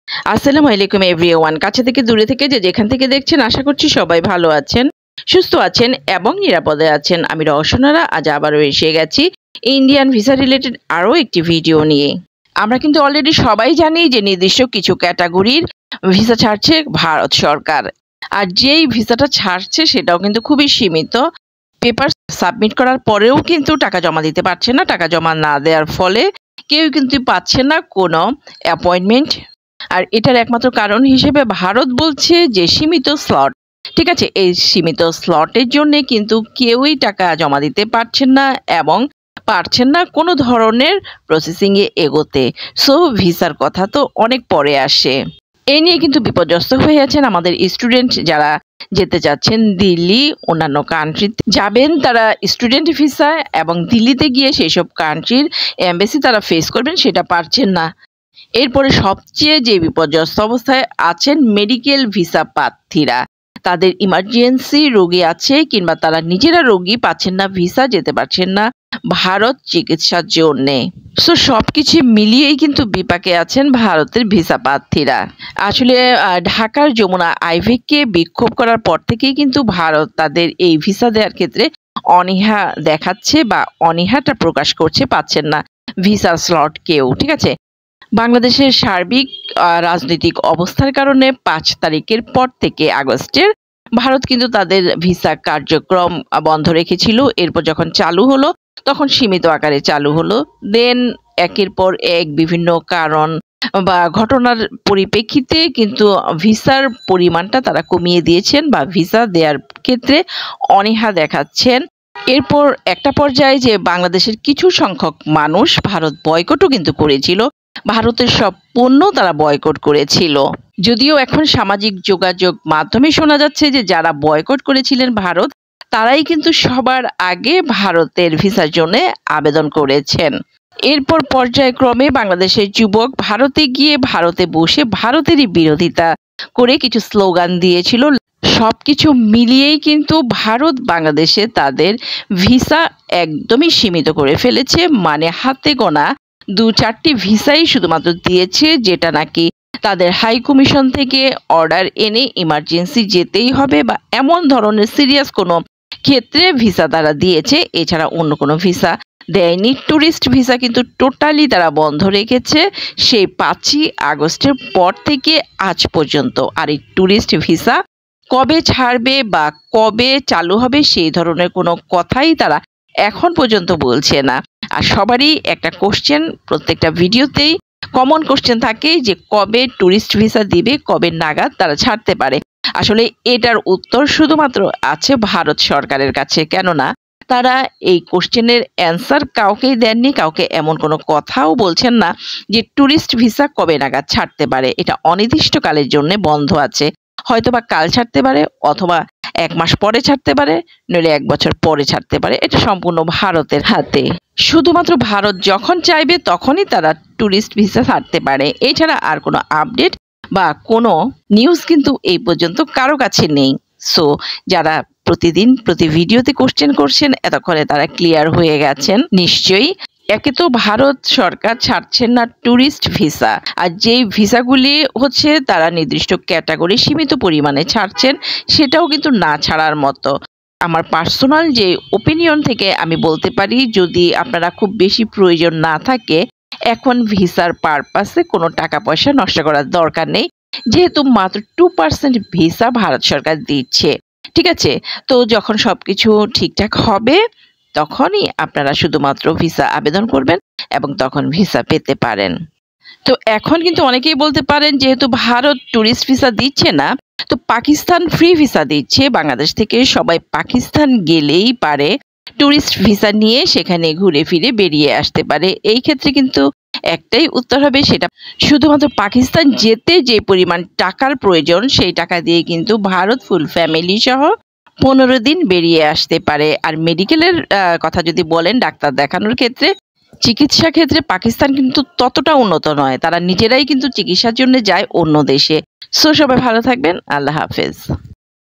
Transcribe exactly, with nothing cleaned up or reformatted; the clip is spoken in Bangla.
আসসালামু আলাইকুম এভরিওয়ান। কাছে থেকে দূরে থেকে যে যেখান থেকে দেখছেন আশা করছি সবাই ভালো আছেন, সুস্থ আছেন এবং নিরাপদে আছেন। আমি রওশনারা আজ আবারও এসে গেছি ইন্ডিয়ান ভিসা রিলেটেড আরও একটি ভিডিও নিয়ে। আমরা কিন্তু অলরেডি সবাই জানি যে নির্দিষ্ট কিছু ক্যাটাগরির ভিসা ছাড়ছে ভারত সরকার, আর যেই ভিসাটা ছাড়ছে সেটাও কিন্তু খুবই সীমিত। পেপার সাবমিট করার পরেও কিন্তু টাকা জমা দিতে পারছে না। টাকা জমা না দেওয়ার ফলে কেউ কিন্তু পাচ্ছে না কোনো অ্যাপয়েন্টমেন্ট। আর এটার একমাত্র কারণ হিসেবে ভারত বলছে যে সীমিত স্লট। ঠিক আছে, এই সীমিত স্লটের জন্য কিন্তু কেউই টাকা জমা দিতে পারছেন না এবং পারছেন না কোনো ধরনের প্রসেসিংয়ে এগোতে। সো ভিসার কথা তো অনেক পরে আসে। এই নিয়ে কিন্তু বিপর্যস্ত হয়ে আছেন আমাদের স্টুডেন্ট যারা যেতে চাচ্ছেন দিল্লি, অন্যান্য কান্ট্রি যাবেন তারা স্টুডেন্ট ভিসা, এবং দিল্লিতে গিয়ে সেই সব কান্ট্রির এমবেসি তারা ফেস করবেন, সেটা পারছেন না। এরপরে সবচেয়ে যে বিপর্যস্ত অবস্থায় আছেন মেডিকেল ভিসা প্রার্থীরা। তাদের ইমার্জেন্সি রোগী আছে কিংবা তারা নিজেরা রোগী, পাচ্ছেন না ভিসা, যেতে পারছেন না ভারত চিকিৎসার জন্যে। সো সবকিছু মিলিয়েই কিন্তু বিপাকে আছেন ভারতের ভিসা প্রার্থীরা। আসলে ঢাকার যমুনা আইভেককে বিক্ষোভ করার পর থেকেই কিন্তু ভারত তাদের এই ভিসা দেওয়ার ক্ষেত্রে অনীহা দেখাচ্ছে বা অনীহাটা প্রকাশ করছে, পাচ্ছেন না ভিসা স্লট কেউ। ঠিক আছে, বাংলাদেশের সার্বিক রাজনৈতিক অবস্থার কারণে পাঁচ তারিখের পর থেকে আগস্টের ভারত কিন্তু তাদের ভিসা কার্যক্রম বন্ধ রেখেছিল। এরপর যখন চালু হলো তখন সীমিত আকারে চালু হলো। দেন একের পর এক বিভিন্ন কারণ বা ঘটনার পরিপ্রেক্ষিতে কিন্তু ভিসার পরিমাণটা তারা কমিয়ে দিয়েছেন বা ভিসা দেওয়ার ক্ষেত্রে অনীহা দেখাচ্ছেন। এরপর একটা পর্যায়ে যে বাংলাদেশের কিছু সংখ্যক মানুষ ভারত বয়কটও কিন্তু করেছিল, ভারতের সব পণ্য তারা বয়কট করেছিল। যদিও এখন সামাজিক যোগাযোগ মাধ্যমে শোনা যাচ্ছে যে যারা বয়কট করেছিলেন ভারত, তারাই কিন্তু সবার আগে ভারতের ভিসার জন্য আবেদন করেছেন। এরপর পর্যায়ক্রমে বাংলাদেশের যুবক ভারতে গিয়ে ভারতে বসে ভারতেরই বিরোধিতা করে কিছু স্লোগান দিয়েছিল। সবকিছু মিলিয়েই কিন্তু ভারত বাংলাদেশে তাদের ভিসা একদমই সীমিত করে ফেলেছে। মানে হাতে গোনা দু চারটি ভিসাই শুধুমাত্র দিয়েছে, যেটা নাকি তাদের হাই কমিশন থেকে অর্ডার এনে ইমার্জেন্সি যেতেই হবে বা এমন ধরনের সিরিয়াস কোনো ক্ষেত্রে ভিসা তারা দিয়েছে, এছাড়া অন্য কোনো ভিসা দেয়নি। ট্যুরিস্ট ভিসা কিন্তু টোটালি তারা বন্ধ রেখেছে সেই পাঁচই আগস্টের পর থেকে আজ পর্যন্ত। আর এই ট্যুরিস্ট ভিসা কবে ছাড়বে বা কবে চালু হবে সেই ধরনের কোনো কথাই তারা এখন পর্যন্ত বলছে না। আর সবারই একটা কোশ্চেন, প্রত্যেকটা ভিডিওতেই কমন কোশ্চেন থাকে যে কবে ট্যুরিস্ট ভিসা দিবে, কবে নাগাদ তারা ছাড়তে পারে। আসলে এটার উত্তর শুধুমাত্র আছে ভারত সরকারের কাছে, কেননা তারা এই কোশ্চেনের অ্যান্সার কাউকেই দেননি, কাউকে এমন কোনো কথাও বলছেন না যে ট্যুরিস্ট ভিসা কবে নাগাদ ছাড়তে পারে। এটা অনির্দিষ্টকালের জন্য বন্ধ আছে, হয়তোবা কাল ছাড়তে পারে অথবা এক মাস পরে ছাড়তে পারে, নইলে এক বছর পরে ছাড়তে পারে। এটা সম্পূর্ণ ভারতের হাতে। শুধুমাত্র ভারত যখন চাইবে তখনই তারা ট্যুরিস্ট ভিসা ছাড়তে পারে। এছাড়া আর কোনো আপডেট বা কোনো নিউজ কিন্তু এই পর্যন্ত কারো কাছে নেই। সো যারা প্রতিদিন প্রতি ভিডিওতে কোশ্চেন করছেন, এতক্ষণে তারা ক্লিয়ার হয়ে গেছেন নিশ্চয়ই। একে তো ভারত সরকার ছাড়ছেন না ট্যুরিস্ট ভিসা, আর যেই ভিসাগুলি হচ্ছে তারা নির্দিষ্ট ক্যাটাগরি সীমিত পরিমাণে ছাড়ছেন, সেটাও কিন্তু না ছাড়ার মতো। আমার পার্সোনাল যে ওপিনিয়ন থেকে আমি বলতে পারি, যদি আপনারা খুব বেশি প্রয়োজন না থাকে, এখন ভিসার পারপাসে কোনো টাকা পয়সা নষ্ট করার দরকার নেই, যেহেতু মাত্র টু পার্সেন্ট ভিসা ভারত সরকার দিচ্ছে। ঠিক আছে, তো যখন সবকিছু ঠিকঠাক হবে তখনই আপনারা শুধুমাত্র ভিসা আবেদন করবেন এবং তখন ভিসা পেতে পারেন। তো এখন কিন্তু অনেকেই বলতে পারেন যেহেতু ভারত ট্যুরিস্ট ভিসা দিচ্ছে না, তো পাকিস্তান ফ্রি ভিসা দিচ্ছে, বাংলাদেশ থেকে সবাই পাকিস্তান গেলেই পারে ট্যুরিস্ট ভিসা নিয়ে সেখানে ঘুরে ফিরে বেরিয়ে আসতে পারে। এই ক্ষেত্রে কিন্তু একটাই উত্তর হবে, সেটা শুধুমাত্র পাকিস্তান যেতে যে পরিমাণ টাকার প্রয়োজন সেই টাকা দিয়ে কিন্তু ভারত ফুল ফ্যামিলি সহ পনেরো দিন বেরিয়ে আসতে পারে। আর মেডিকেলের কথা যদি বলেন, ডাক্তার দেখানোর ক্ষেত্রে, চিকিৎসা ক্ষেত্রে পাকিস্তান কিন্তু ততটা উন্নত নয়, তারা নিজেরাই কিন্তু চিকিৎসার জন্য যায় অন্য দেশে। সো সবাই ভালো থাকবেন, আল্লাহ হাফেজ।